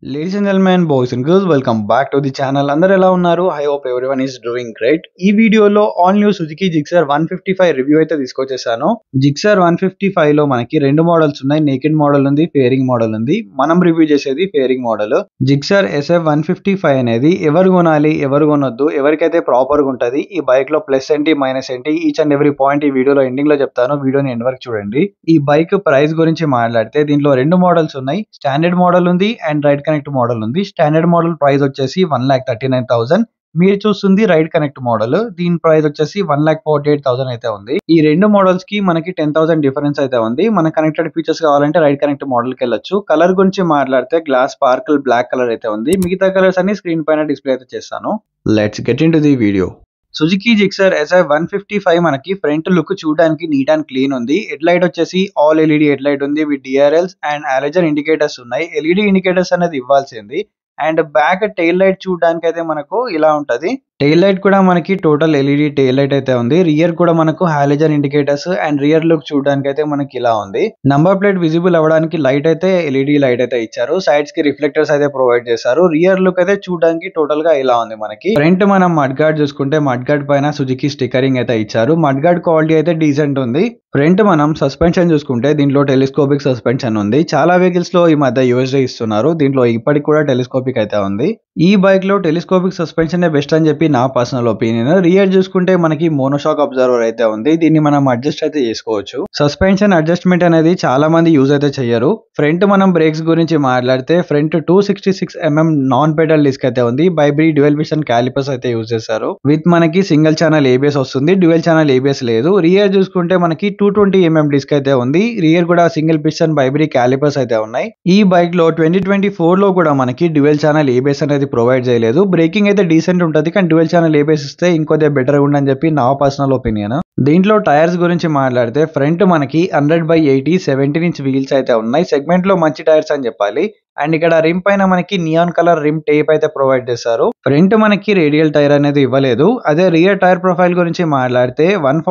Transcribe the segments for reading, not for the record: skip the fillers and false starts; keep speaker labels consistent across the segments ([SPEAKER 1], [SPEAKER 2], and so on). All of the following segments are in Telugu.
[SPEAKER 1] Ladies and gentlemen, boys and girls, welcome back to the channel. అందరూ ఎలా ఉన్నారు? I hope everyone is doing great. ఈ వీడియోలో all new Suzuki Gixxer 155 review అయితే తీసుకొచ్చేసాను. జిక్సర్ 155 లో మనకి రెండు మోడల్స్ ఉన్నాయి. నేకెడ్ మోడల్ ఉంది, ఫేరింగ్ మోడల్ ఉంది. మనం రివ్యూ చేసేది ఫేరింగ్ మోడల్. జిక్సర్ SF 155 అనేది ఎవరు కొనాలి, ఎవరు కొనొద్దు, ఎవరికైతే ప్రాపర్ గా ఉంటది, ఈ బైక్ లో ప్లస్ ఏంటి, మైనస్ ఏంటి, ఈచ్ అండ్ ఎవ్రీ పాయింట్ ఈ వీడియోలో ఎండింగ్ లో చెప్తాను. వీడియోని ఎండ్ వరకు చూడండి. ఈ బైక్ ప్రైస్ గురించి మాట్లాడితే దీంట్లో రెండు మోడల్స్ ఉన్నాయి. స్టాండర్డ్ మోడల్ ఉంది అండ్ రైడ్ కనెక్ట్ మోడల్ ఉంది. స్టాండర్డ్ మోడల్ ప్రైస్ వచ్చేసి 1,39,000. మీరు చూస్తుంది రైడ్ కనెక్ట్ మోడల్. దీని ప్రైస్ వచ్చేసి 1,48,000 అయితే ఉంది. ఈ రెండు మోడల్స్ కి మనకి 10,000 డిఫరెన్స్ అయితే ఉంది. మన కనెక్టెడ్ ఫీచర్స్ కావాలంటే రైడ్ కనెక్ట్ మోడల్ కి వెళ్ళొచ్చు. కలర్ గురించి మాట్లాడితే గ్లాస్ స్పార్కిల్ బ్లాక్ కలర్ అయితే ఉంది. మిగతా కలర్స్ అన్ని స్క్రీన్ పైన డిస్ప్లే అయితే చేస్తాను. Let's get into the video. Suzuki Gixxer SF 155 మనకి ఫ్రంట్ లుక్ చూడడానికి నీట్ అండ్ క్లీన్ ఉంది. హెడ్ లైట్ వచ్చేసి ఆల్ ఎల్ఈడి హెడ్ లైట్ ఉంది with DRLs and halogen indicators ఉన్నాయి. ఎల్ఈడి ఇండికేటర్స్ అనేది ఇవ్వాల్సింది. అండ్ బ్యాక్ టెయిల్ లైట్ చూడడానికి అయితే మనకు ఇలా ఉంటది. టెయిల్ లైట్ కూడా మనకి టోటల్ ఎల్ఈడి టెయిల్ లైట్ అయితే ఉంది. రియర్ కూడా మనకు halogen indicators and rear look చూడడానికి అయితే మనకి ఇలా ఉంది. నంబర్ ప్లేట్ విజిబుల్ అవ్వడానికి లైట్ అయితే ఎల్ఈడి లైట్ అయితే ఇచ్చారు. సైడ్స్ కి రిఫ్లెక్టర్స్ అయితే ప్రొవైడ్ చేశారు. రియర్ లుక్ అయితే చూడడానికి టోటల్ గా ఇలా ఉంది. మనకి ఫ్రంట్ మనం మడ్ గార్డ్ చూసుకుంటే మడ్ గార్డ్ పైన సుజుకి స్టిక్కరింగ్ అయితే ఇచ్చారు. మడ్ గార్డ్ క్వాలిటీ అయితే డీసెంట్ ఉంది. ఫ్రంట్ మనం సస్పెన్షన్ చూసుకుంటే దీంట్లో టెలిస్కోపిక్ సస్పెన్షన్ ఉంది. చాలా వెహికల్స్ లో ఈ మధ్య USD ఇస్తున్నారు. దీంట్లో ఇప్పటికి కూడా టెలిస్కోపిక్ అయితే ఉంది. ఈ బైక్ లో టెలిస్కోపిక్ సస్పెన్షన్ బెస్ట్ అని చెప్పి నా పర్సనల్ ఒపీనియన్. రియర్ చూసుకుంటే మనకి మోనోషాక్ అబ్జర్వర్ అయితే ఉంది. దీన్ని మనం అడ్జస్ట్ అయితే చేసుకోవచ్చు. సస్పెన్షన్ అడ్జస్ట్మెంట్ అనేది చాలా మంది యూజ్ అయితే చెయ్యరు. ఫ్రంట్ మనం బ్రేక్స్ గురించి మాట్లాడితే front 266mm non pedal disc అయితే ఉంది. బైబ్రీ డ్యూయల్ విషన్ క్యాలిపర్స్ అయితే యూజ్ చేశారు. విత్ మనకి సింగిల్ ఛానల్ ABS వస్తుంది. డ్యూయల్ ఛానల్ ABS లేదు. రియర్ చూసుకుంటే మనకి 220mm డిస్క్ అయితే ఉంది. రియర్ కూడా సింగిల్ పిస్టన్ బైబ్రీ క్యాలిపర్స్ అయితే ఉన్నాయి. ఈ బైక్ లో 2024 లో కూడా మనకి డ్యూయల్ ఛానల్ ABS అనేది ప్రొవైడ్ చేయలేదు. బ్రేకింగ్ అయితే డీసెంట్ ఉంటుంది, కానీ డ్యూయల్ ఛానల్ ABS ఇస్తే ఇంకొద్దిగా బెటర్ ఉండని చెప్పి నా పర్సనల్ ఒపీనియన్. దీంట్లో టైర్స్ గురించి మాట్లాడితే ఫ్రంట్ మనకి 100/80 17" వీల్స్ అయితే ఉన్నాయి. సెగ్మెంట్ లో మంచి టైర్స్ అని చెప్పాలి. అండ్ ఇక్కడ రిమ్ పైన మనకి నియాన్ కలర్ రిమ్ టేప్ అయితే ప్రొవైడ్ చేశారు. ఫ్రంట్ మనకి రేడియల్ టైర్ అనేది ఇవ్వలేదు. అదే రియర్ టైర్ ప్రొఫైల్ గురించి మాట్లాడితే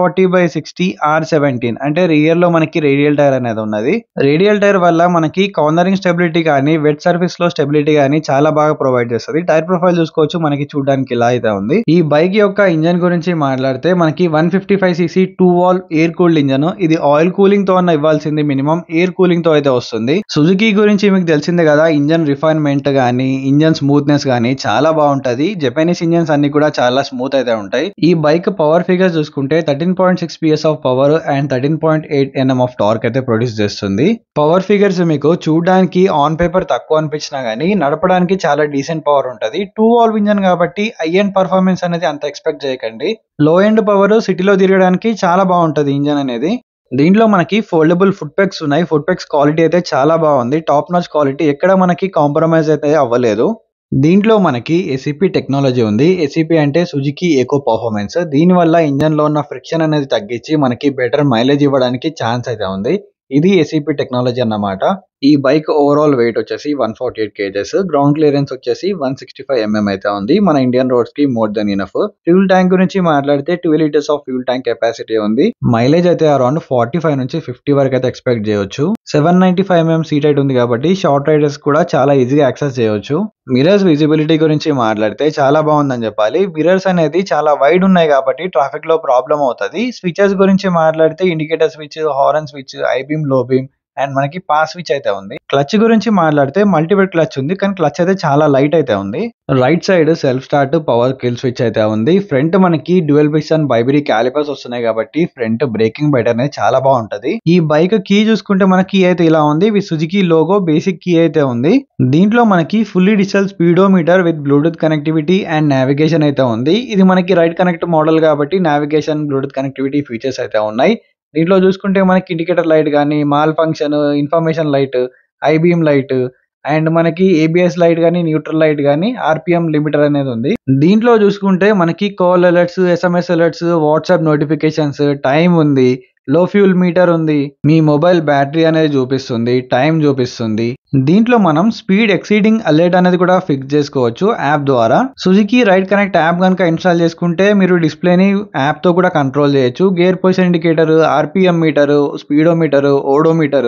[SPEAKER 1] 140/60 R17 అంటే రియర్ లో మనకి రేడియల్ టైర్ అనేది ఉన్నది. రేడియల్ టైర్ వల్ల మనకి కార్నరింగ్ స్టెబిలిటీ కానీ వెట్ సర్ఫేస్ లో స్టెబిలిటీ కానీ చాలా బాగా ప్రొవైడ్ చేస్తుంది. టైర్ ప్రొఫైల్ చూసుకోవచ్చు, మనకి చూడడానికి ఇలా అయితే ఉంది. ఈ బైక్ యొక్క ఇంజన్ గురించి మాట్లాడితే మనకి 155cc 2-valve air cooled engine. ఇది ఆయిల్ కూలింగ్ తో అన్న ఇవ్వాల్సింది, మినిమం ఎయిర్ కూలింగ్ తో అయితే వస్తుంది. సుజుకి గురించి మీకు తెలిసిందే కదా, ఇంజన్ రిఫైన్మెంట్ గానీ ఇంజన్ స్మూత్నెస్ గానీ చాలా బాగుంటది. జపనీస్ ఇంజన్స్ అన్ని కూడా చాలా స్మూత్ అయితే ఉంటాయి. ఈ బైక్ పవర్ ఫిగర్స్ చూసుకుంటే 13.6 PS of power and 13.8 Nm of torque అయితే ప్రొడ్యూస్ చేస్తుంది. పవర్ ఫిగర్స్ మీకు చూడడానికి ఆన్ పేపర్ తక్కువ అనిపించినా గానీ నడపడానికి చాలా డీసెంట్ పవర్ ఉంటది. 2-valve ఇంజన్ కాబట్టి హై ఎండ్ పర్ఫార్మెన్స్ అనేది అంత ఎక్స్పెక్ట్ చేయకండి. లో ఎండ్ పవర్ సిటీలో తిరగడానికి చాలా బాగుంటది ఇంజన్ అనేది. దీంట్లో మనకి ఫోల్డబుల్ ఫుట్ పెగ్స్ ఉన్నాయి. ఫుట్ పెగ్స్ క్వాలిటీ అయితే చాలా బాగుంది. టాప్ నాచ్ క్వాలిటీ, ఎక్కడ మనకి కాంప్రమైజ్ అయితే అవ్వలేదు. దీంట్లో మనకి SEP టెక్నాలజీ ఉంది. SEP అంటే సుజుకి ఎకో పర్ఫార్మెన్స్. దీని వల్ల ఇంజన్ లో ఉన్న ఫ్రిక్షన్ అనేది తగ్గించి మనకి బెటర్ మైలేజ్ ఇవ్వడానికి ఛాన్స్ అయితే ఉంది. ఇది SEP టెక్నాలజీ అన్నమాట. ఈ బైక్ ఓవరాల్ వెయిట్ వచ్చేసి 148 kgs. గ్రౌండ్ క్లియరెన్స్ వచ్చేసి 165mm అయితే ఉంది. మన ఇండియన్ రోడ్స్ కి more than enough. Fuel tank గురించి మాట్లాడితే 12 liters of fuel tank capacity ఉంది. మైలేజ్ అయితే అరౌండ్ 45 నుంచి 50 వరకు అయితే ఎక్స్పెక్ట్ చేయొచ్చు. 795mm సీట్ హైట్ ఉంది కాబట్టి షార్ట్ రైడర్స్ కూడా చాలా ఈజీగా యాక్సెస్ చేయొచ్చు. మిరర్స్ విజిబిలిటీ గురించి మాట్లాడితే చాలా బాగుందని చెప్పాలి. మిరర్స్ అనేది చాలా వైడ్ ఉన్నాయి కాబట్టి ట్రాఫిక్ లో ప్రాబ్లం అవుతుంది. స్విచెస్ గురించి మాట్లాడితే indicator switch, horn switch, high beam, low beam and మనకి పాస్ స్విచ్ అయితే ఉంది. క్లచ్ గురించి మాట్లాడితే మల్టిపుల్ క్లచ్ ఉంది, కానీ క్లచ్ అయితే చాలా లైట్ అయితే ఉంది. Right side self start power kill switch అయితే ఉంది. ఫ్రంట్ మనకి డ్యూయల్ పిస్టన్ బైబ్రీ క్యాలిపర్స్ వస్తున్నాయి కాబట్టి ఫ్రంట్ బ్రేకింగ్ బెటర్ అనేది చాలా బాగుంటది. ఈ బైక్ కీ చూసుకుంటే మన కీ అయితే ఇలా ఉంది. సుజుకి లోగో బేసిక్ కీ అయితే ఉంది. దీంట్లో మనకి fully digital speedometer with Bluetooth connectivity and navigation అయితే ఉంది. ఇది మనకి రైడ్ కనెక్ట్ మోడల్ కాబట్టి నావిగేషన్, బ్లూటూత్ కనెక్టివిటీ ఫీచర్స్ అయితే ఉన్నాయి. దీంట్లో చూసుకుంటే మనకి ఇండికేటర్ లైట్ కానీ, malfunction, information light, high beam light and మనకి ABS లైట్ కానీ, న్యూట్రల్ లైట్ కానీ, RPM లిమిటర్ అనేది ఉంది. దీంట్లో చూసుకుంటే మనకి call alerts, SMS alerts, WhatsApp notifications, time ఉంది, లో ఫ్యూల్ మీటర్ ఉంది, మీ మొబైల్ బ్యాటరీ అనేది చూపిస్తుంది, టైం చూపిస్తుంది. దీంట్లో మనం స్పీడ్ ఎక్సీడింగ్ అలర్ట్ అనేది కూడా ఫిక్స్ చేసుకోవచ్చు యాప్ ద్వారా. సుజుకి రైడ్ కనెక్ట్ యాప్ కనుక ఇన్స్టాల్ చేసుకుంటే మీరు డిస్ప్లేని యాప్ తో కూడా కంట్రోల్ చేయొచ్చు. Gear position indicator, RPM meter, speedometer, odometer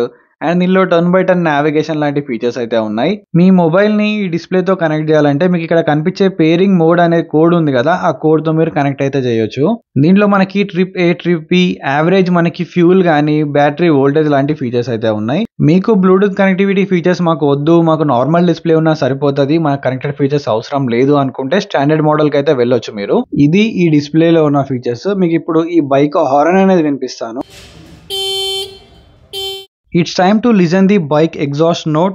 [SPEAKER 1] and దీనిలో టర్న్ బై టర్న్ నావిగేషన్ లాంటి ఫీచర్స్ అయితే ఉన్నాయి. మీ మొబైల్ ని ఈ డిస్ప్లే తో కనెక్ట్ చేయాలంటే మీకు ఇక్కడ కనిపించే పేరింగ్ మోడ్ అనే కోడ్ ఉంది కదా, ఆ కోడ్ తో మీరు కనెక్ట్ అయితే చేయొచ్చు. దీంట్లో మనకి trip A trip B average మనకి ఫ్యూల్ గానీ బ్యాటరీ వోల్టేజ్ లాంటి ఫీచర్స్ అయితే ఉన్నాయి. మీకు బ్లూటూత్ కనెక్టివిటీ ఫీచర్స్ మాకు వద్దు, మాకు నార్మల్ డిస్ప్లే ఉన్నా సరిపోతుంది, మనకు కనెక్టెడ్ ఫీచర్స్ అవసరం లేదు అనుకుంటే స్టాండర్డ్ మోడల్ కి అయితే వెళ్ళొచ్చు మీరు. ఇది ఈ డిస్ప్లేలో ఉన్న ఫీచర్స్. మీకు ఇప్పుడు ఈ బైక్ హారన్ అనేది వినిపిస్తాను. It's time to listen the bike exhaust note.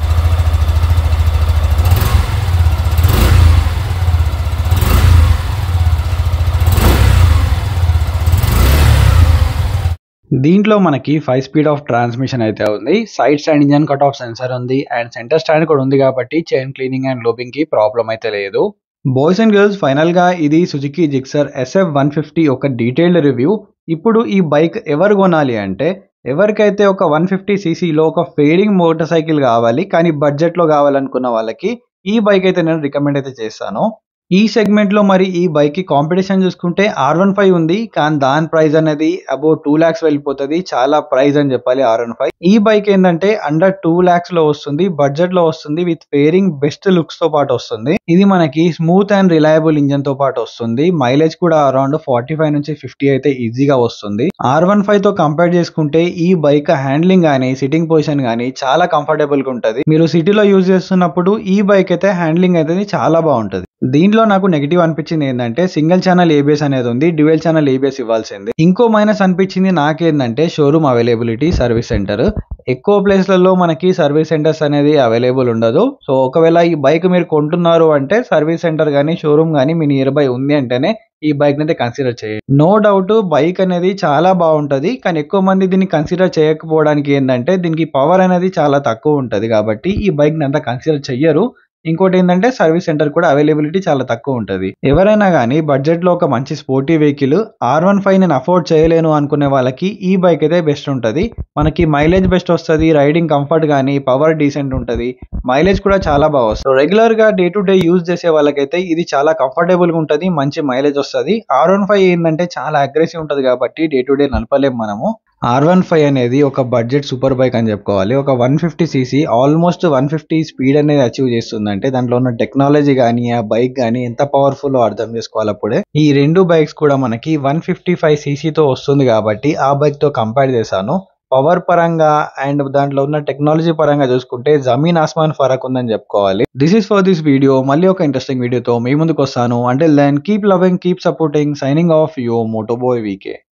[SPEAKER 1] దీంట్లో మనకి 5 స్పీడ్ ఆఫ్ ట్రాన్స్మిషన్ అయితే ఉంది. Side stand engine cut off sensor ఉంది అండ్ సెంటర్ స్టాండ్ కూడా ఉంది కాబట్టి చైన్ క్లీనింగ్ అండ్ లోబింగ్ కి ప్రాబ్లం అయితే లేదు. బాయ్స్ అండ్ గర్ల్స్, ఫైనల్ గా ఇది సుజుకి జిక్సర్ SF150 ఒక డీటెయిల్డ్ రివ్యూ. ఇప్పుడు ఈ బైక్ ఎవరు కొనాలి అంటే ఎవరికైతే ఒక 150cc లో ఒక ఫేరింగ్ మోటార్ సైకిల్ కావాలి కానీ బడ్జెట్ లో కావాలనుకున్న వాళ్ళకి ఈ బైక్ అయితే నేను రికమెండ్ అయితే చేస్తాను. ఈ సెగ్మెంట్ లో మరి ఈ బైక్ కి కాంపిటీషన్ చూసుకుంటే R15 ఉంది, కానీ దాని ప్రైస్ అనేది అబౌట్ 2 lakhs వెళ్ళిపోతుంది. చాలా ప్రైస్ అని చెప్పాలి R15. ఈ బైక్ ఏంటంటే అండర్ 2 lakhs లో వస్తుంది, బడ్జెట్ లో వస్తుంది, విత్ ఫేరింగ్ బెస్ట్ లుక్స్ తో పాటు వస్తుంది. ఇది మనకి స్మూత్ అండ్ రిలయబుల్ ఇంజన్ తో పాటు వస్తుంది. మైలేజ్ కూడా అరౌండ్ 45 నుంచి 50 అయితే ఈజీగా వస్తుంది. R15 తో కంపేర్ చేసుకుంటే ఈ బైక్ హ్యాండ్లింగ్ గానీ సిట్టింగ్ పొజిషన్ గానీ చాలా కంఫర్టబుల్ గా ఉంటది. మీరు సిటీలో యూజ్ చేస్తున్నప్పుడు ఈ బైక్ అయితే హ్యాండ్లింగ్ అయితే చాలా బాగుంటది. దీంట్లో నాకు నెగిటివ్ అనిపించింది ఏంటంటే సింగిల్ ఛానల్ ఏబిఎస్ అనేది ఉంది, డ్యూయల్ ఛానల్ ఏబిఎస్ ఇవ్వాల్సింది. ఇంకో మైనస్ అనిపించింది నాకేంటంటే షోరూమ్ అవైలబిలిటీ, సర్వీస్ సెంటర్. ఎక్కువ ప్లేస్లలో మనకి సర్వీస్ సెంటర్స్ అనేది అవైలబుల్ ఉండదు. సో ఒకవేళ ఈ బైక్ మీరు కొంటున్నారు అంటే సర్వీస్ సెంటర్ కానీ షోరూమ్ కానీ మీ నియర్ బై ఉంది అంటేనే ఈ బైక్ అయితే కన్సిడర్ చేయండి. నో డౌట్ బైక్ అనేది చాలా బాగుంటది, కానీ ఎక్కువ మంది దీన్ని కన్సిడర్ చేయకపోవడానికి ఏంటంటే దీనికి పవర్ అనేది చాలా తక్కువ ఉంటది కాబట్టి ఈ బైక్ ని అంతా కన్సిడర్ చెయ్యరు. ఇంకోటి ఏంటంటే సర్వీస్ సెంటర్ కూడా అవైలబిలిటీ చాలా తక్కువ ఉంటది. ఎవరైనా కానీ బడ్జెట్ లో ఒక మంచి స్పోర్టీ వెహికల్ R15 నేను అఫోర్డ్ చేయలేను అనుకునే వాళ్ళకి ఈ బైక్ అయితే బెస్ట్ ఉంటది. మనకి మైలేజ్ బెస్ట్ వస్తుంది, రైడింగ్ కంఫర్ట్ కానీ పవర్ డీసెంట్ ఉంటది, మైలేజ్ కూడా చాలా బాగా వస్తుంది. రెగ్యులర్ గా డే టు డే యూజ్ చేసే వాళ్ళకైతే ఇది చాలా కంఫర్టబుల్ గా ఉంటది, మంచి మైలేజ్ వస్తుంది. R15 ఏంటంటే చాలా అగ్రెసివ్ ఉంటది కాబట్టి డే టు డే నడపలేము మనము. R15 అనేది ఒక బడ్జెట్ సూపర్ బైక్ అని చెప్పుకోవాలి. ఒక 150cc ఆల్మోస్ట్ 150 స్పీడ్ అనేది అచీవ్ చేస్తుందంటే దాంట్లో ఉన్న టెక్నాలజీ కానీ ఆ బైక్ కానీ ఎంత పవర్ఫుల్ అర్థం చేసుకోవాలి. అప్పుడే ఈ రెండు బైక్స్ కూడా మనకి 155cc తో వస్తుంది కాబట్టి ఆ బైక్ తో కంపేర్ చేశాను. పవర్ పరంగా అండ్ దాంట్లో ఉన్న టెక్నాలజీ పరంగా చూసుకుంటే జమీన్ ఆస్మాన్ ఫరక్ ఉందని చెప్పుకోవాలి. This is for this video. మళ్ళీ ఒక ఇంట్రెస్టింగ్ వీడియోతో మీ ముందుకు వస్తాను. Until then keep loving, keep supporting. Signing off your Motoboy VK.